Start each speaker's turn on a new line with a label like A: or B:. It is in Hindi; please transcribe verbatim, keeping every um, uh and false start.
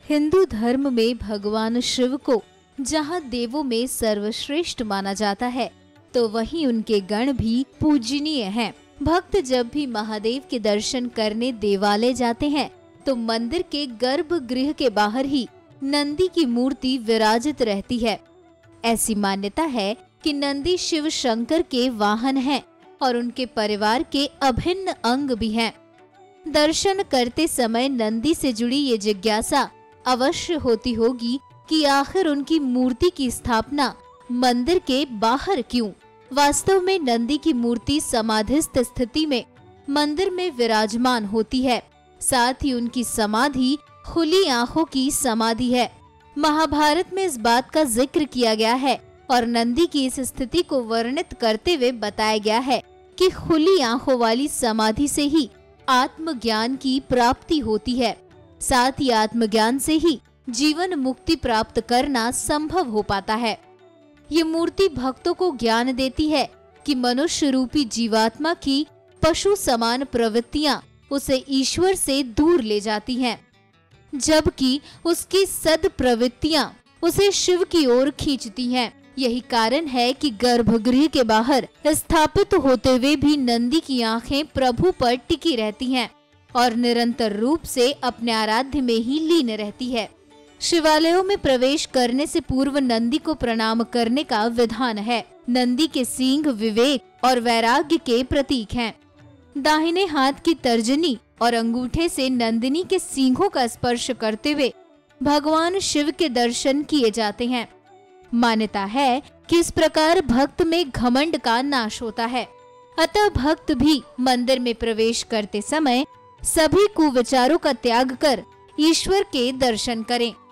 A: हिंदू धर्म में भगवान शिव को जहाँ देवों में सर्वश्रेष्ठ माना जाता है, तो वहीं उनके गण भी पूजनीय हैं। भक्त जब भी महादेव के दर्शन करने देवालय जाते हैं, तो मंदिर के गर्भगृह के बाहर ही नंदी की मूर्ति विराजित रहती है। ऐसी मान्यता है कि नंदी शिव शंकर के वाहन हैं और उनके परिवार के अभिन्न अंग भी हैं। दर्शन करते समय नंदी से जुड़ी ये जिज्ञासा अवश्य होती होगी कि आखिर उनकी मूर्ति की स्थापना मंदिर के बाहर क्यों? वास्तव में नंदी की मूर्ति समाधिस्थ स्थिति में मंदिर में विराजमान होती है। साथ ही उनकी समाधि खुली आंखों की समाधि है। महाभारत में इस बात का जिक्र किया गया है और नंदी की इस स्थिति को वर्णित करते हुए बताया गया है कि खुली आंखों वाली समाधि से ही आत्मज्ञान की प्राप्ति होती है। साथ ही आत्मज्ञान से ही जीवन मुक्ति प्राप्त करना संभव हो पाता है। ये मूर्ति भक्तों को ज्ञान देती है कि मनुष्य रूपी जीवात्मा की पशु समान प्रवृत्तियां उसे ईश्वर से दूर ले जाती हैं, जबकि उसकी सद प्रवृत्तियां उसे शिव की ओर खींचती हैं। यही कारण है कि गर्भगृह के बाहर स्थापित होते हुए भी नंदी की आंखें प्रभु पर टिकी रहती हैं और निरंतर रूप से अपने आराध्य में ही लीन रहती है। शिवालयों में प्रवेश करने से पूर्व नंदी को प्रणाम करने का विधान है। नंदी के सींग विवेक और वैराग्य के प्रतीक हैं। दाहिने हाथ की तर्जनी और अंगूठे से नंदिनी के सींगों का स्पर्श करते हुए भगवान शिव के दर्शन किए जाते हैं। मान्यता है कि इस प्रकार भक्त में घमंड का नाश होता है। अतः भक्त भी मंदिर में प्रवेश करते समय सभी कुविचारों का त्याग कर ईश्वर के दर्शन करें।